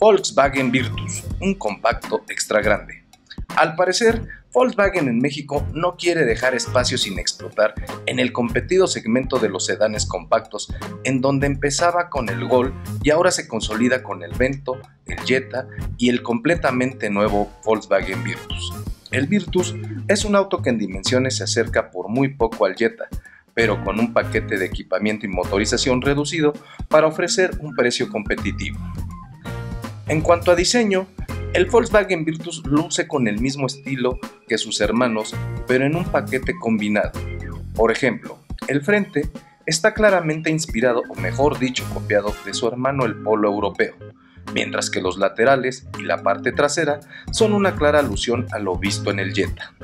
Volkswagen Virtus, un compacto extra grande. Al parecer, Volkswagen en México no quiere dejar espacio sin explotar en el competido segmento de los sedanes compactos, en donde empezaba con el Gol y ahora se consolida con el Vento, el Jetta y el completamente nuevo Volkswagen Virtus. El Virtus es un auto que en dimensiones se acerca por muy poco al Jetta, pero con un paquete de equipamiento y motorización reducido para ofrecer un precio competitivo. En cuanto a diseño, el Volkswagen Virtus luce con el mismo estilo que sus hermanos, pero en un paquete combinado. Por ejemplo, el frente está claramente inspirado, o mejor dicho, copiado de su hermano el Polo europeo, mientras que los laterales y la parte trasera son una clara alusión a lo visto en el Jetta.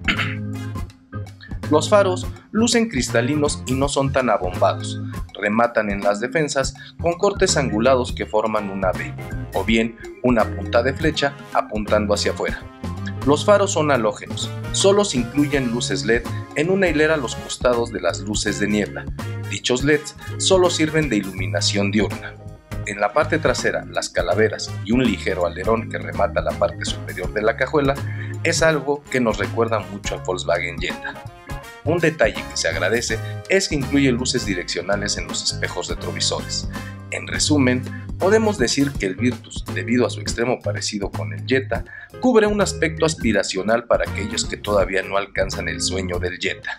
Los faros lucen cristalinos y no son tan abombados, rematan en las defensas con cortes angulados que forman una V, o bien una punta de flecha apuntando hacia afuera. Los faros son halógenos, solo se incluyen luces LED en una hilera a los costados de las luces de niebla. Dichos LEDs solo sirven de iluminación diurna. En la parte trasera, las calaveras y un ligero alerón que remata la parte superior de la cajuela es algo que nos recuerda mucho al Volkswagen Jetta. Un detalle que se agradece es que incluye luces direccionales en los espejos retrovisores. En resumen, podemos decir que el Virtus, debido a su extremo parecido con el Jetta, cubre un aspecto aspiracional para aquellos que todavía no alcanzan el sueño del Jetta.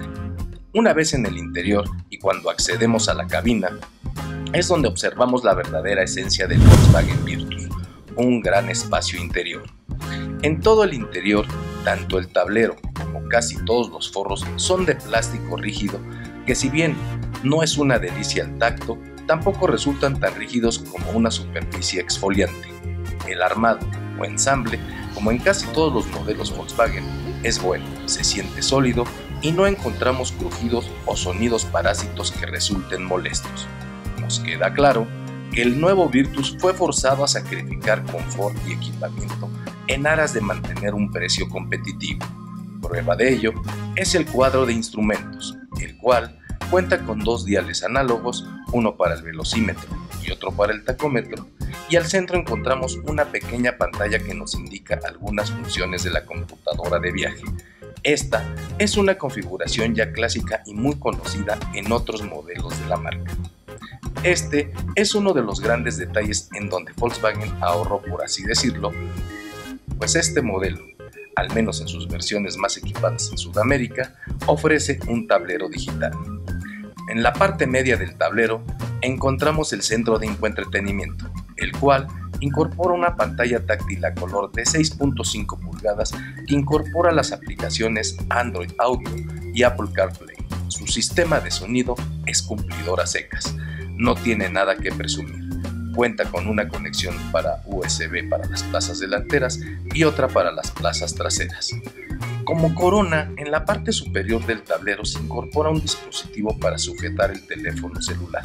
Una vez en el interior y cuando accedemos a la cabina, es donde observamos la verdadera esencia del Volkswagen Virtus, un gran espacio interior. En todo el interior, tanto el tablero como casi todos los forros son de plástico rígido que, si bien no es una delicia al tacto, tampoco resultan tan rígidos como una superficie exfoliante. El armado o ensamble, como en casi todos los modelos Volkswagen, es bueno, se siente sólido y no encontramos crujidos o sonidos parásitos que resulten molestos. Nos queda claro que el nuevo Virtus fue forzado a sacrificar confort y equipamiento en aras de mantener un precio competitivo. Prueba de ello es el cuadro de instrumentos, el cual cuenta con dos diales análogos, uno para el velocímetro y otro para el tacómetro, y al centro encontramos una pequeña pantalla que nos indica algunas funciones de la computadora de viaje. Esta es una configuración ya clásica y muy conocida en otros modelos de la marca. Este es uno de los grandes detalles en donde Volkswagen ahorró, por así decirlo, pues este modelo, al menos en sus versiones más equipadas en Sudamérica, ofrece un tablero digital. En la parte media del tablero encontramos el centro de infoentretenimiento, el cual incorpora una pantalla táctil a color de 6.5 pulgadas que incorpora las aplicaciones Android Auto y Apple CarPlay. Su sistema de sonido es cumplidor a secas, no tiene nada que presumir. Cuenta con una conexión para USB para las plazas delanteras y otra para las plazas traseras. Como corona, en la parte superior del tablero se incorpora un dispositivo para sujetar el teléfono celular,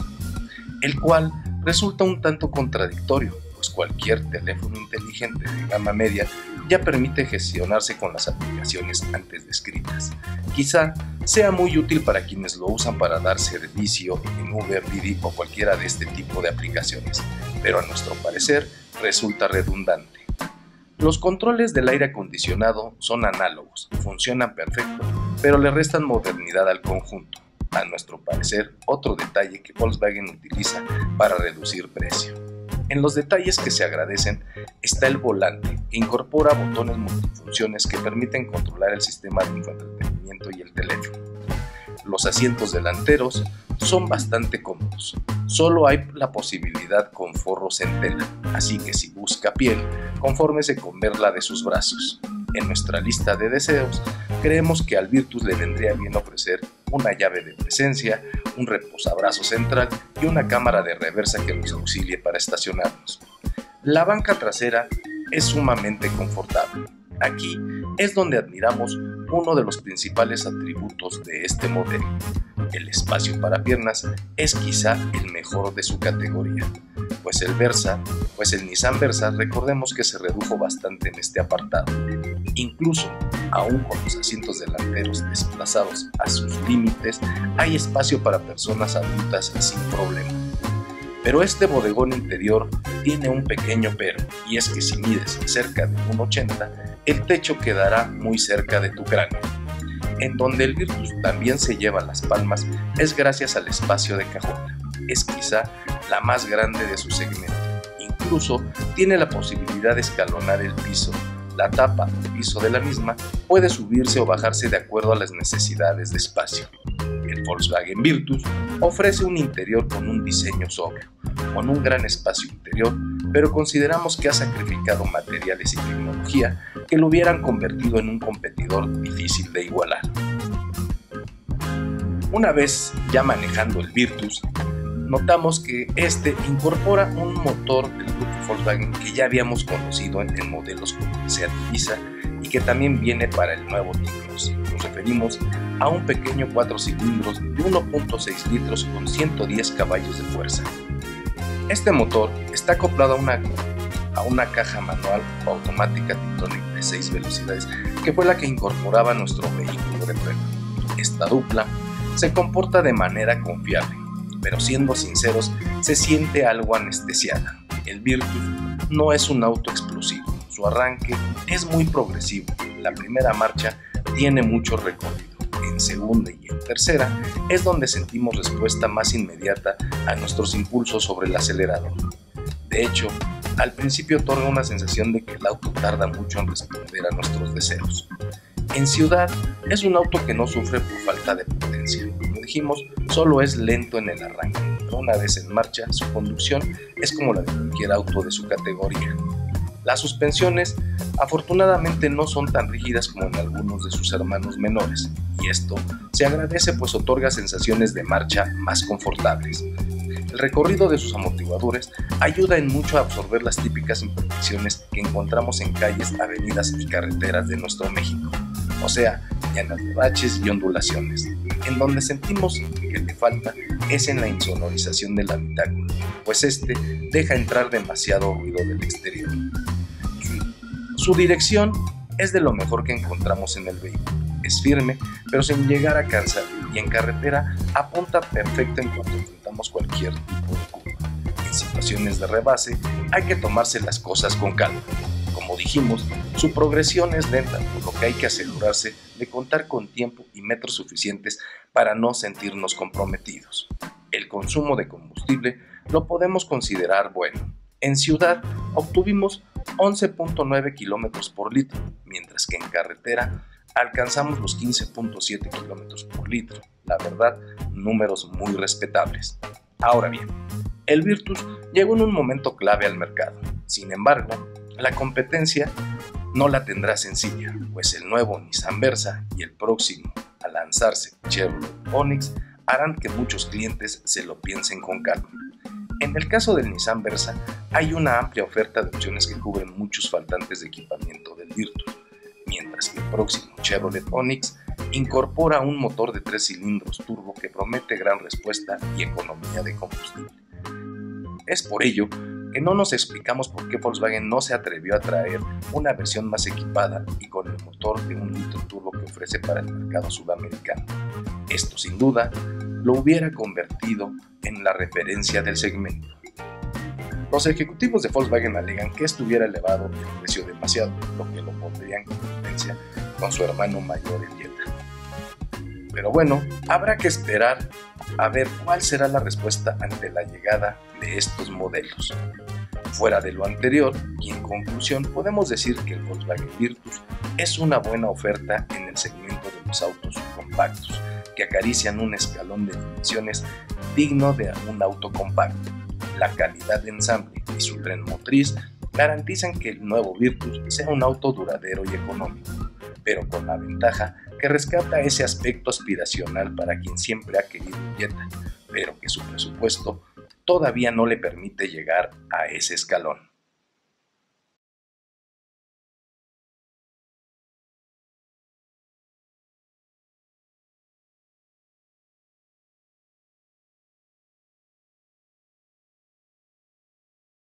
el cual resulta un tanto contradictorio, pues cualquier teléfono inteligente de gama media ya permite gestionarse con las aplicaciones antes descritas. Quizá sea muy útil para quienes lo usan para dar servicio en Uber, Didi o cualquiera de este tipo de aplicaciones, pero a nuestro parecer resulta redundante. Los controles del aire acondicionado son análogos, funcionan perfecto, pero le restan modernidad al conjunto. A nuestro parecer, otro detalle que Volkswagen utiliza para reducir precio. En los detalles que se agradecen está el volante, que incorpora botones multifunciones que permiten controlar el sistema de infoentretenimiento y el teléfono. Los asientos delanteros son bastante cómodos, solo hay la posibilidad con forros en tela, así que si busca piel, confórmese con ver la de sus brazos. En nuestra lista de deseos, creemos que al Virtus le vendría bien ofrecer una llave de presencia, un reposabrazos central y una cámara de reversa que nos auxilie para estacionarnos. La banca trasera es sumamente confortable. Aquí es donde admiramos uno de los principales atributos de este modelo. El espacio para piernas es quizá el mejor de su categoría, pues el Nissan Versa, recordemos que se redujo bastante en este apartado. Incluso, aún con los asientos delanteros desplazados a sus límites, hay espacio para personas adultas sin problema. Pero este bodegón interior tiene un pequeño pero, y es que si mides cerca de 1,80, el techo quedará muy cerca de tu cráneo. En donde el Virtus también se lleva las palmas es gracias al espacio de cajota. Es quizá la más grande de su segmento. Incluso tiene la posibilidad de escalonar el piso. La tapa o piso de la misma puede subirse o bajarse de acuerdo a las necesidades de espacio. El Volkswagen Virtus ofrece un interior con un diseño sobrio, con un gran espacio interior, pero consideramos que ha sacrificado materiales y tecnología que lo hubieran convertido en un competidor difícil de igualar. Una vez ya manejando el Virtus, notamos que este incorpora un motor del grupo Volkswagen que ya habíamos conocido en modelos como el Seat Ibiza y que también viene para el nuevo T-Cross. Nos referimos a un pequeño 4 cilindros de 1.6 litros con 110 caballos de fuerza. Este motor está acoplado a una caja manual o automática Tiptronic de 6 velocidades, que fue la que incorporaba nuestro vehículo de prueba. Esta dupla se comporta de manera confiable, pero siendo sinceros, se siente algo anestesiada. El Virtus no es un auto explosivo, su arranque es muy progresivo, la primera marcha tiene mucho recorrido, en segunda y en tercera es donde sentimos respuesta más inmediata a nuestros impulsos sobre el acelerador. De hecho, al principio otorga una sensación de que el auto tarda mucho en responder a nuestros deseos. En ciudad es un auto que no sufre por falta de potencia. Como dijimos, solo es lento en el arranque, pero una vez en marcha, su conducción es como la de cualquier auto de su categoría. Las suspensiones afortunadamente no son tan rígidas como en algunos de sus hermanos menores, y esto se agradece pues otorga sensaciones de marcha más confortables. El recorrido de sus amortiguadores ayuda en mucho a absorber las típicas imperfecciones que encontramos en calles, avenidas y carreteras de nuestro México, o sea, llenas de baches y ondulaciones. En donde sentimos que le falta es en la insonorización del habitáculo, pues este deja entrar demasiado ruido del exterior. Su dirección es de lo mejor que encontramos en el vehículo. Es firme, pero sin llegar a cansar, y en carretera apunta perfecto en cuanto enfrentamos cualquier tipo de curva. En situaciones de rebase hay que tomarse las cosas con calma. Como dijimos, su progresión es lenta, por lo que hay que asegurarse de contar con tiempo y metros suficientes para no sentirnos comprometidos. El consumo de combustible lo podemos considerar bueno. En ciudad obtuvimos 11.9 km por litro, mientras que en carretera alcanzamos los 15.7 km por litro. La verdad, números muy respetables. Ahora bien, el Virtus llegó en un momento clave al mercado. Sin embargo, la competencia no la tendrá sencilla, pues el nuevo Nissan Versa y el próximo a lanzarse Chevrolet Onix harán que muchos clientes se lo piensen con calma. En el caso del Nissan Versa, hay una amplia oferta de opciones que cubren muchos faltantes de equipamiento del Virtus, mientras que el próximo Chevrolet Onix incorpora un motor de 3 cilindros turbo que promete gran respuesta y economía de combustible. Es por ello que no nos explicamos por qué Volkswagen no se atrevió a traer una versión más equipada y con el motor de 1 litro turbo que ofrece para el mercado sudamericano. Esto sin duda lo hubiera convertido en la referencia del segmento. Los ejecutivos de Volkswagen alegan que esto hubiera elevado el precio demasiado, lo que lo pondría en competencia con su hermano mayor el Jetta. Pero bueno, habrá que esperar a ver cuál será la respuesta ante la llegada de estos modelos. Fuera de lo anterior, y en conclusión, podemos decir que el Volkswagen Virtus es una buena oferta en el segmento de los autos compactos, que acarician un escalón de dimensiones digno de un auto compacto. La calidad de ensamble y su tren motriz garantizan que el nuevo Virtus sea un auto duradero y económico, pero con la ventaja que rescata ese aspecto aspiracional para quien siempre ha querido un Jetta, pero que su presupuesto todavía no le permite llegar a ese escalón.